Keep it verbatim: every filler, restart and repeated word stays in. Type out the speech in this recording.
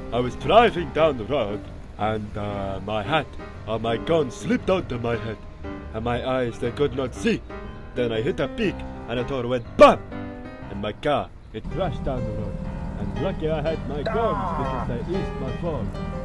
I was driving down the road, and uh, my hat or my gun slipped out of my head, and my eyes they could not see. Then I hit a peak, and the door went BAM! And my car, it crashed down the road. And lucky I had my guns because they eased my fall.